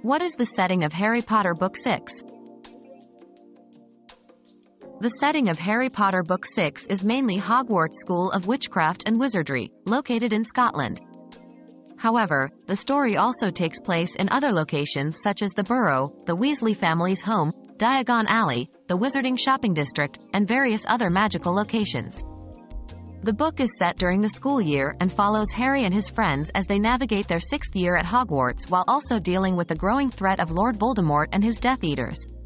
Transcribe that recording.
What is the setting of Harry Potter Book 6? The setting of Harry Potter Book 6 is mainly Hogwarts School of Witchcraft and Wizardry, located in Scotland. However, the story also takes place in other locations such as the Burrow, the Weasley family's home, Diagon Alley, the Wizarding Shopping District, and various other magical locations. The book is set during the school year and follows Harry and his friends as they navigate their 6th year at Hogwarts while also dealing with the growing threat of Lord Voldemort and his Death Eaters.